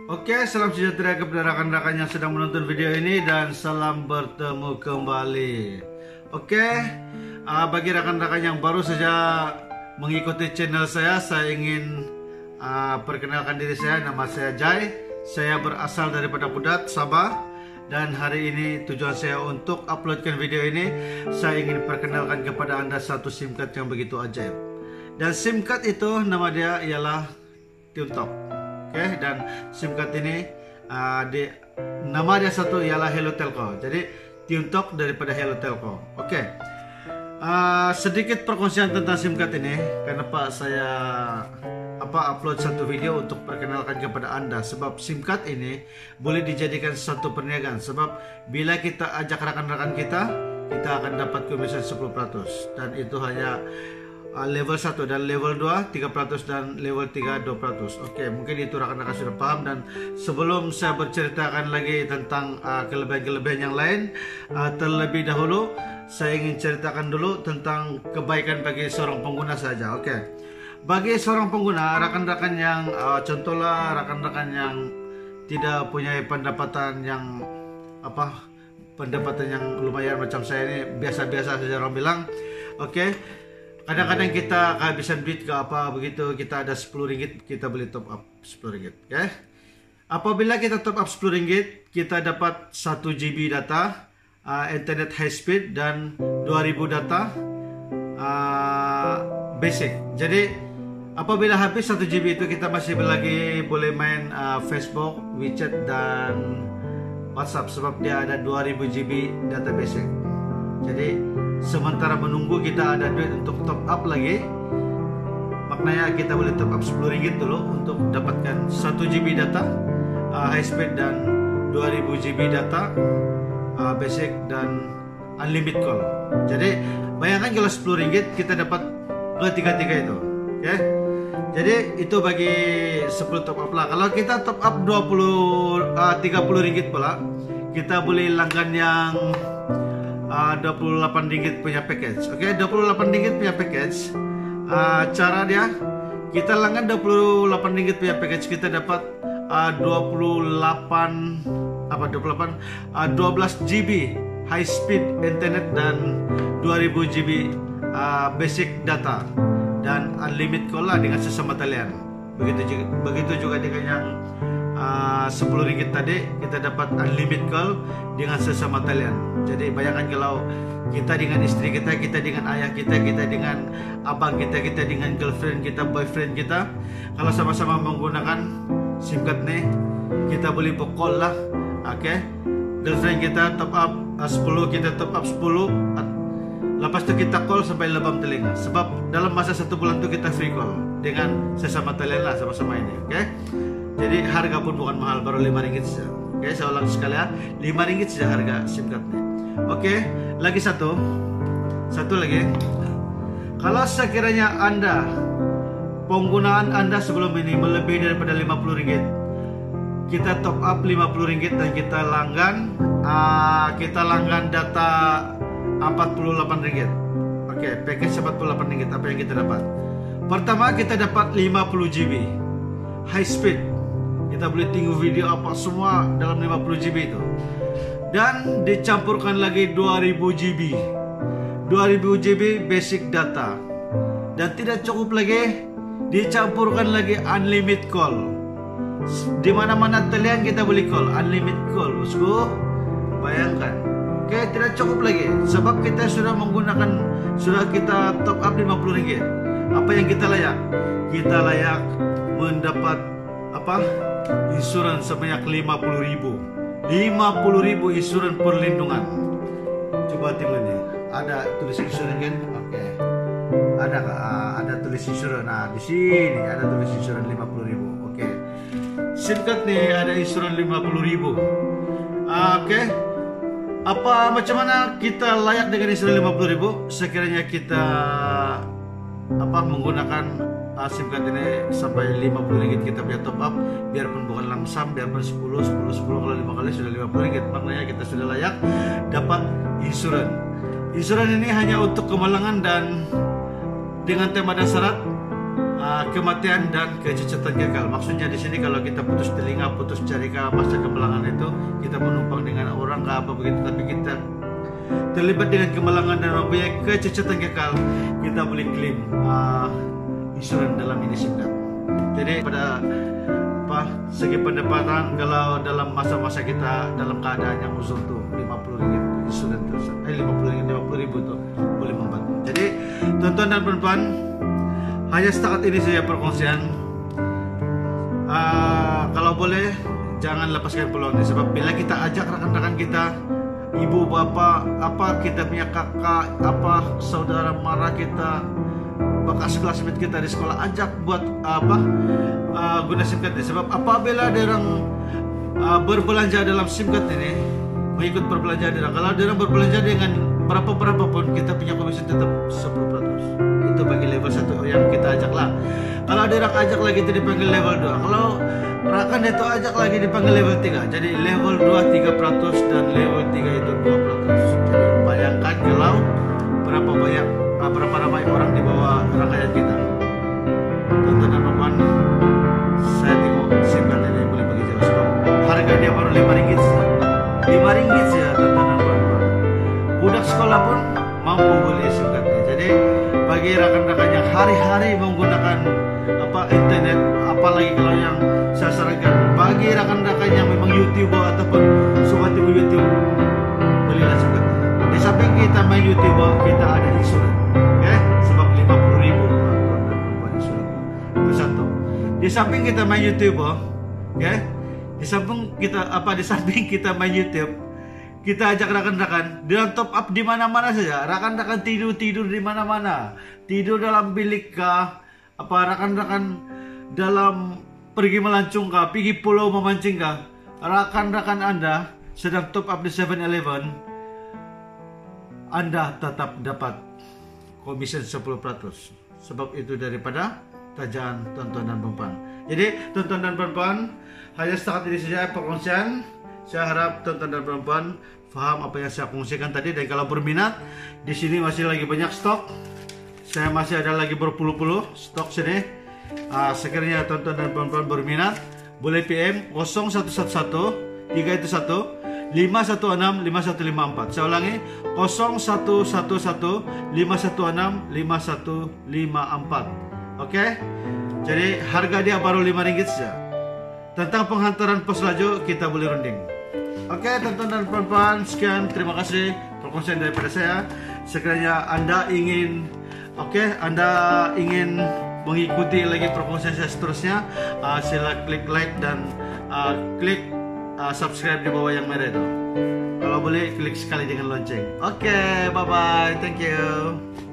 Oke, salam sejahtera kepada rekan-rekan yang sedang menonton video ini dan salam bertemu kembali. Oke, bagi rekan-rekan yang baru saja mengikuti channel saya ingin perkenalkan diri saya. Nama saya Jai. Saya berasal daripada Pudat, Sabah. Dan hari ini tujuan saya untuk uploadkan video ini, saya ingin perkenalkan kepada Anda satu SIM card yang begitu ajaib. Dan SIM card itu nama dia ialah TuneTalk. Oke, dan SIM card ini nama dia satu ialah Hello Telco. Jadi TuneTalk daripada Hello Telco. Oke, sedikit perkongsian tentang SIM card ini. Kenapa saya upload satu video untuk perkenalkan kepada Anda? Sebab SIM card ini boleh dijadikan satu perniagaan. Sebab bila kita ajak rekan-rekan kita akan dapat komisi 10%. Dan itu hanya level 1 dan level 2 3% dan level 3 2%. Oke, mungkin itu rekan-rekan sudah paham. Dan sebelum saya berceritakan lagi tentang kelebihan-kelebihan yang lain, terlebih dahulu saya ingin ceritakan dulu tentang kebaikan bagi seorang pengguna saja. Oke, bagi seorang pengguna, rekan-rekan yang contohlah rekan-rekan yang tidak punya pendapatan yang pendapatan yang lumayan macam saya ini, biasa-biasa saja orang bilang. Oke, kadang-kadang kita kehabisan duit ke apa begitu, kita ada 10 ringgit, kita beli top up 10 ringgit. Oke, apabila kita top up 10 ringgit, kita dapat 1 GB data, internet high speed, dan 2000 data basic. Jadi apabila habis 1 GB itu, kita masih lagi boleh main Facebook, WeChat, dan WhatsApp. Sebab dia ada 2000 GB data basic. Jadi sementara menunggu kita ada duit untuk top up lagi, maknanya kita boleh top up 10 ringgit dulu untuk dapatkan 1 GB data high speed dan 2000 GB data basic dan unlimited call. Jadi bayangkan kalau 10 ringgit kita dapat ketiga-tiga itu. Oke, jadi itu bagi 10 top up lah. Kalau kita top up 30 ringgit pula, kita boleh langgan yang 28 ringgit punya package. Oke, 28 ringgit punya package. Cara dia, kita langgan 28 ringgit punya package, kita dapat 12 GB high speed internet dan 2000 GB basic data dan unlimited call lah dengan sesama talian. Begitu juga dengan yang 10 ringgit tadi, kita dapat unlimited call dengan sesama talian. Jadi bayangkan kalau kita dengan istri kita, kita dengan ayah kita, kita dengan abang kita, kita dengan girlfriend kita, boyfriend kita, kalau sama-sama menggunakan SIM card nih, kita boleh call lah. Oke, girlfriend kita top up 10, kita top up 10, lepas itu kita call sampai lebam telinga. Sebab dalam masa 1 bulan itu kita free call dengan sesama talian lah, sama-sama ini. Oke, jadi harga pun bukan mahal, baru 5 ringgit saja. Oke, saya ulang sekali ya, 5 ringgit saja harga SIM card ini. Oke, lagi satu lagi. Kalau sekiranya Anda, penggunaan Anda sebelum ini melebihi daripada 50 ringgit, kita top up 50 ringgit dan kita langgan data 48 ringgit. Oke, package 48 ringgit. Apa yang kita dapat? Pertama, kita dapat 50 GB high speed. Kita boleh tengok video apa semua dalam 50 GB itu. Dan dicampurkan lagi 2000 GB basic data. Dan tidak cukup lagi, dicampurkan lagi unlimited call. Di mana-mana talian kita boleh call, unlimited call, bosku. Bayangkan. Oke, tidak cukup lagi. Sebab kita sudah kita top up 50 ringgit. Apa yang kita layak? Kita layak mendapat insurans sebanyak 50.000. 50.000 insurans perlindungan. Coba tengok ni. Ada tulis insurans kan? Oke. Ada tulis insurans. Nah, di sini ada tulis insurans 50.000. Oke. SIM card ni ada insurans 50.000. Oke. Macam mana kita layak dengan insurans 50.000? Sekiranya kita menggunakan SIM card ini sampai 50 ringgit kita punya top up, biarpun bukan langsam, biarpun 10 kalau 5 kali sudah 50 ringgit, maknanya kita sudah layak dapat insurans. Insurans ini hanya untuk kemalangan dan dengan tema dan syarat kematian dan kecacatan gagal. Maksudnya di sini kalau kita putus telinga, putus jari masa kemalangan itu, kita menumpang dengan orang apa begitu, tapi kita terlibat dengan kemalangan dan mempunyai kecacatan gagal, kita boleh klaim insurans dalam ini singkat. Jadi pada segi pendapatan, kalau dalam masa-masa kita dalam keadaan yang uzur tuh 50 ringgit insurans terus, 50 ribu tuh boleh membantu. Jadi tuan-tuan dan puan-puan, hanya setakat ini saja perkongsian. Kalau boleh jangan lepaskan peluang ini, sebab bila kita ajak rakan-rakan kita, ibu bapa, kita punya kakak, saudara mara kita, bekas classmate kita di sekolah, ajak buat guna SIM card ini. Sebab apabila dia orang berbelanja dalam SIM card ini, mengikut berbelanja dia orang, kalau dia orang berbelanja dengan berapa pun, kita punya komisi tetap 10%. Itu bagi level 1 yang kita ajak lah. Kalau dia orang ajak lagi itu dipanggil level 2. Kalau rakan itu ajak lagi dipanggil level 3. Jadi level 2 3% dan level 3 itu 2%. Jadi bayangkan kalau berapa ramai orang di bawah rangkaian kita. Tuan-tuan dan puan, saya tengok SIM card ini boleh bagi jauh, sebab harga dia baru 5 ringgit. 5 ringgit saja, tuan-tuan dan puan. Budak sekolah pun mampu beli SIM card ini. Jadi bagi rakan-rakan yang hari-hari menggunakan internet, apalagi kalau yang saya sarankan bagi rakan-rakan yang memang YouTuber ataupun suka tengok YouTube, belilah SIM card. Di samping kita main YouTuber, kita ada insurans. Sebab 50 ribu tuan-tuan dan puan insurans. Itu satu. Di samping kita main YouTuber, di samping kita main YouTube, kita ajak rakan-rakan dia top up di mana-mana saja. Rakan-rakan tidur di mana-mana, tidur dalam bilik kah, rakan-rakan dalam pergi melancong kah, pergi pulau memancing kah. Rakan-rakan Anda sedang top up di 7-Eleven, Anda tetap dapat komisen 10%. Sebab itu daripada kerajaan tuan-tuan dan puan-puan. Jadi tuan-tuan dan puan-puan, hanya setakat ini saja perkongsian. Saya harap tuan-tuan dan puan-puan faham apa yang saya kongsikan tadi. Dan kalau berminat, di sini masih lagi banyak stok. Saya masih ada lagi berpuluh-puluh stok sini. Sekiranya tuan-tuan dan puan-puan berminat, boleh PM 0111 311 516 5154. Saya ulangi, 0111 516 5154. Okey? Jadi harga dia baru RM5 saja. Tentang penghantaran pos laju kita boleh runding. Okey, tuan-tuan dan puan-puan, sekian, terima kasih perkongsian daripada saya. Sekiranya Anda ingin mengikuti lagi perkongsian saya seterusnya, sila klik like dan klik subscribe di bawah yang merah itu. Kalau boleh klik sekali dengan lonceng. Okey, bye bye, thank you.